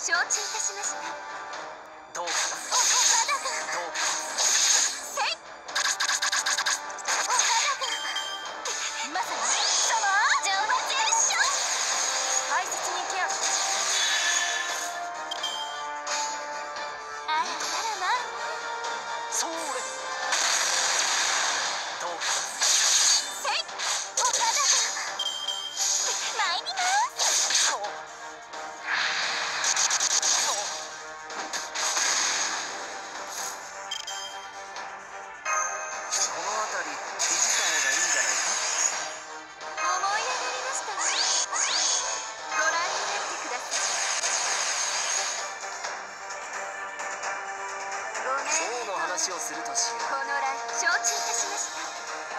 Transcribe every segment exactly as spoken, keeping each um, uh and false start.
承知いたしました。 どうかな。 お肌がどうかせいお肌がまさにその上手でしょ。大切にケアして。あらあらまあ。 それ。どうかな。 せいお肌が参ります。 そうそう。この辺りいじった方がいいんじゃないか。 思い上がりましたわ。ご覧になってください。ごめん。 そうの話をするとしよう。 この来承知いたしました。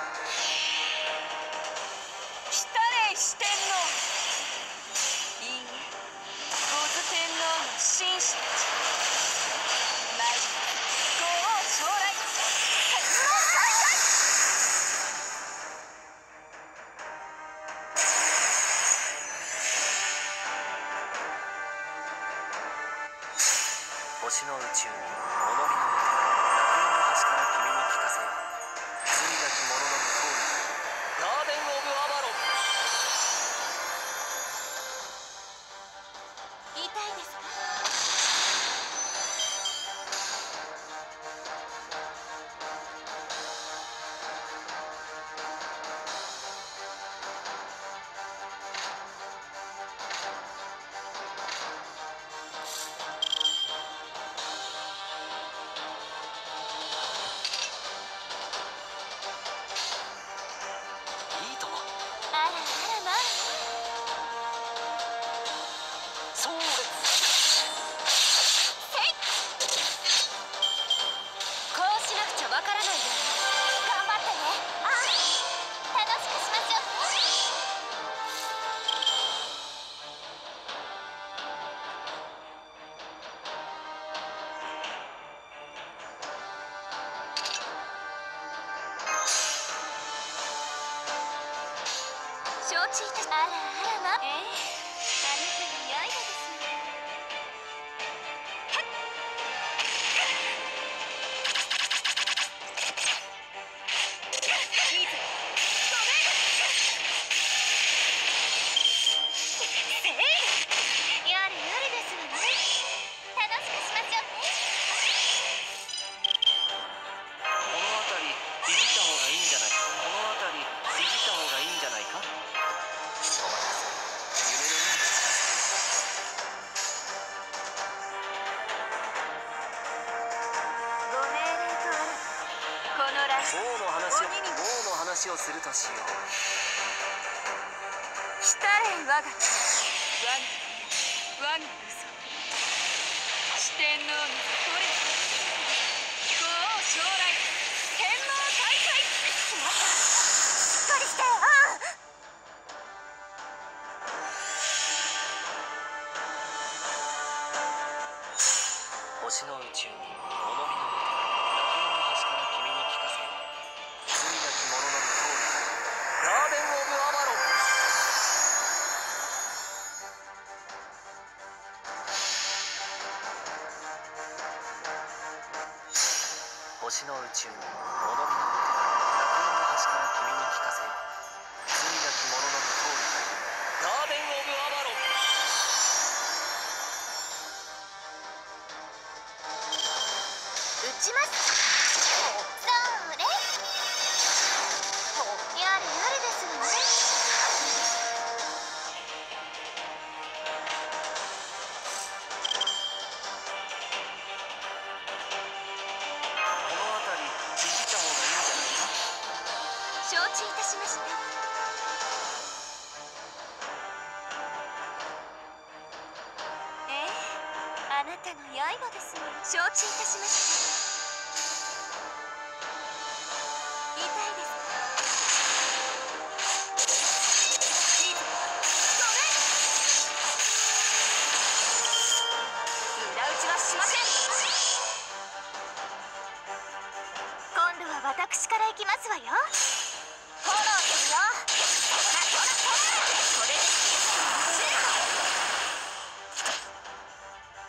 来たれ四天王。いいえ、五頭天皇の紳士たち。参りご王将来。天皇再開。 星の宇宙に物見の歌、楽園の端から君に聞かせよう。罪なき者の無通りガーデン・オブ・アバロン。 痛いですか。 いいとも。 あらあらまあ。 それ。 こうしなくちゃわからないよ。頑張ってね。あ、楽しくしましょう。承知いたし。あらあらま。ええ、あなたの刃ですね。いいぞ。ごめん。せい。やれやれですわね。楽しくしましょう。 この辺りいじった方がいいんじゃない。この辺りいじった方がいいんじゃないか。お待たせ。夢のように近づご命令とある。この来く。王の話を鬼に王の話をするとしよう。 来たれ我が我が我が嘘。四天王のこれ。五王将来。天皇大会。しまった。しっかりして。ああ。 星の宇宙に物見の歌、楽園の端から君に聞かせよう。罪なき者の無通りガーデン・オブ・アバロン。星の宇宙に物見の歌、楽園の端から君に聞かせよう。罪なき者の無通りガーデン・オブ・アバロン。 打ちます。それ。やれやれですわね。 この辺りいじった方がいいんじゃないか。 承知いたしました。ええ、あなたの刃ですね。承知いたしました。痛いですか。いいぞ。ごめん。無駄打ちはしません。今度は私から行きますわよ。フォローするよ。ほらほらほら。これで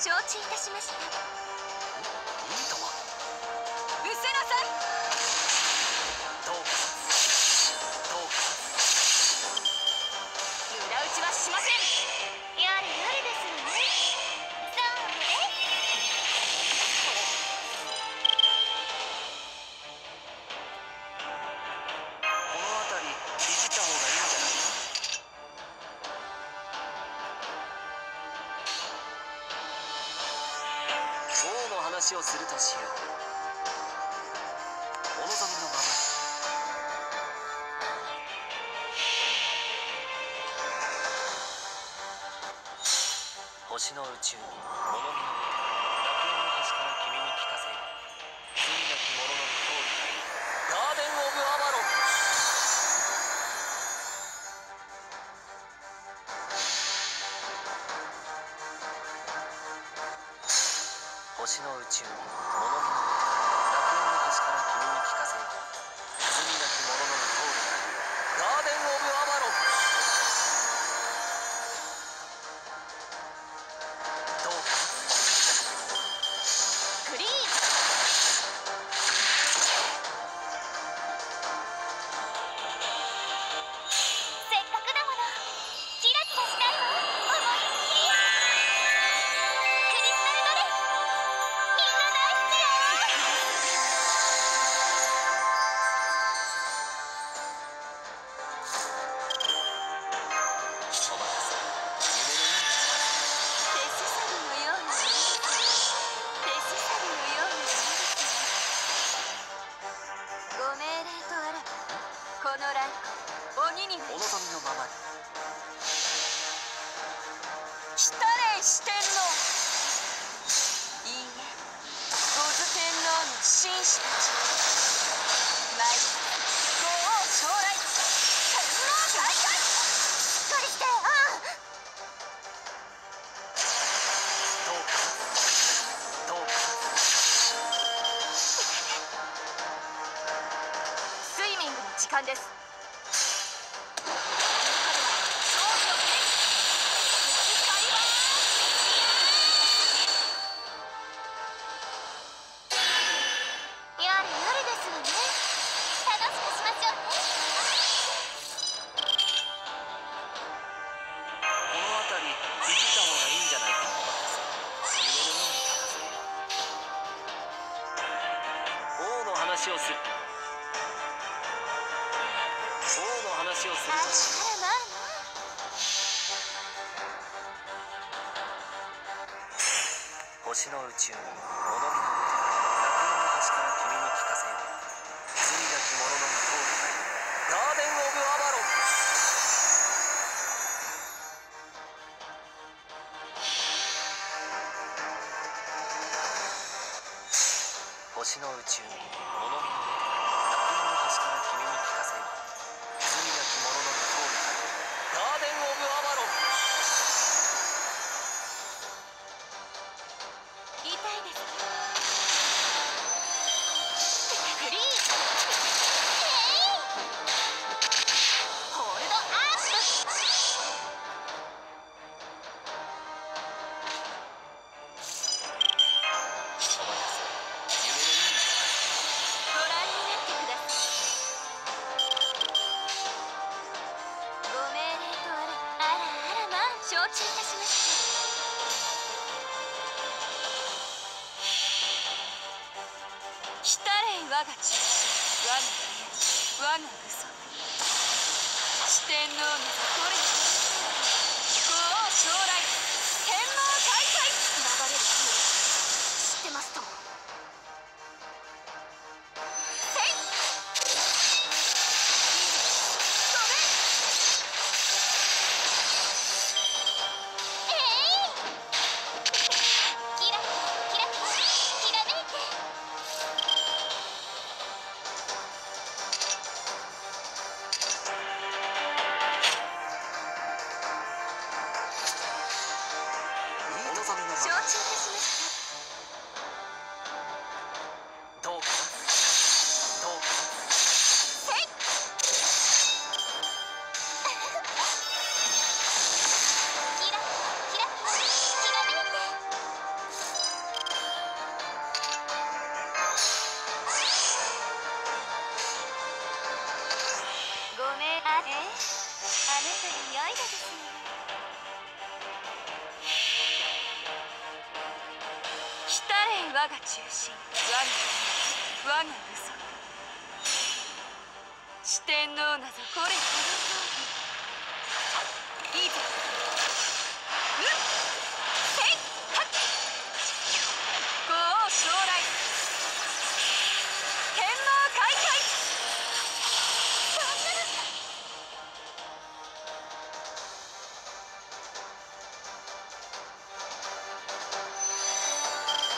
承知いたしました。 いいとは失せなさい。 どうかどうか裏打ちはしません。やれやれですわね。そうね。 この辺りいじった方がいいんじゃないか。王の話をするとしよう。お望みのままに。星の宇宙に物見の歌、楽園の端から君に聞かせよう。罪なき者のみ通りがいい。ガーデン・オブ・アバロン。星の宇宙に物見の歌、楽園の端から君に聞かせよう。罪なき者のみ通りがいい。ガーデン・オブ・アバロン。どうかグリーン。せっかくだもの。キラキラしたいわ。思いっきり。クリスタルドレス。みんな大好きよ。 お任せ。夢のように近づ手すさびのようなものですよ。手すさびのようなものですよ。ご命令とあらば、このライコ鬼にお望みのままに。 来たれ四天王。いいえ、五頭天皇の紳士たち。参りご王将来。天皇大会。しっかりして。ああ。 どうかどうかスイミングの時間です。やれやれですわね。楽しくしましょうね。 この辺りいじった方がいいんじゃないか。お任せ。夢のように聞かせよう。王の話をする。王の話をするあらとしよう。 あらまあま星の宇宙に物見の歌、楽園の端から君に聞かせよう。罪なき者のみ通りがいい。ガーデン・オブ・アバロン。星の宇宙に物見の歌、楽園の端から君に聞かせよう。罪なき者のみ通りがいい。ガーデン・オブ・アバロン。 痛いですか。グリーン。ホールドアップ。 お任せ。夢のように近づご覧になってください。ご命令とあらあらあらまあ承知いたしました。来たれ我が父、我が親、我が嘘。四天王のこれ。五王将来。天皇大会。流れる火を知ってますとも。せい。ごめん。えい。キラキラキラキラきらめいて。 がですね。来たれ我が中心、我が我が嘘。四天王なぞこれこの通り。いいぞ。うっせいはっご王将来。天網開会。そんなの。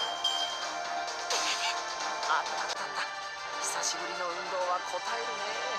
あったあったあった。久しぶりの運動は応えるね。